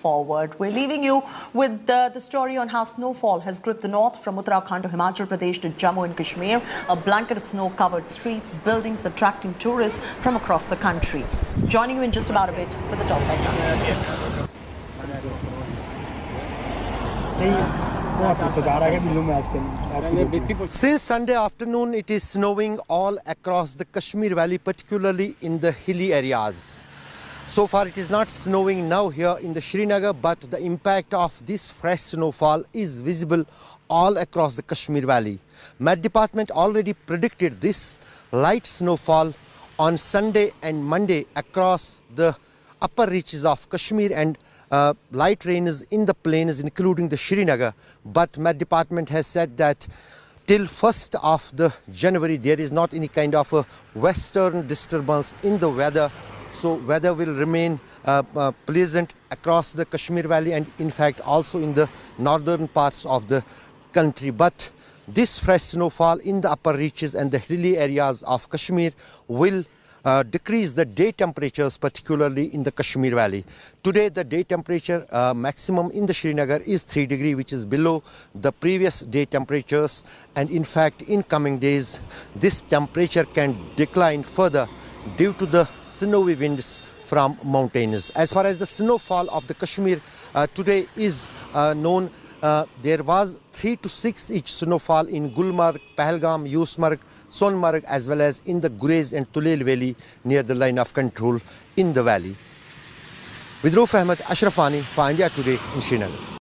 forward. We're leaving you with the story on how snowfall has gripped the north from Uttarakhand to Himachal Pradesh to Jammu and Kashmir. A blanket of snow covered streets, buildings attracting tourists from across the country. Joining you in just about a bit with the top headlines. Since Sunday afternoon, it is snowing all across the Kashmir Valley, particularly in the hilly areas. So far, it is not snowing now here in the Srinagar, but the impact of this fresh snowfall is visible all across the Kashmir Valley. Met Department already predicted this light snowfall on Sunday and Monday across the upper reaches of Kashmir and light rains in the plains, including the Srinagar. But Met Department has said that till 1st of the January, there is not any kind of a western disturbance in the weather. So weather will remain pleasant across the Kashmir Valley and in fact also in the northern parts of the country. But this fresh snowfall in the upper reaches and the hilly areas of Kashmir will decrease the day temperatures, particularly in the Kashmir Valley. Today the day temperature maximum in the Srinagar is 3 degrees, which is below the previous day temperatures, and in fact in coming days this temperature can decline further due to the snowy winds from mountains. As far as the snowfall of the Kashmir today is known, there was 3 to 6 inch snowfall in Gulmarg, Pahalgam, Yusmarg, Sonmarg, as well as in the Gurez and Tulel Valley near the line of control in the valley. With Rauf Ahmed, Ashraf Ani for India Today in Srinagar.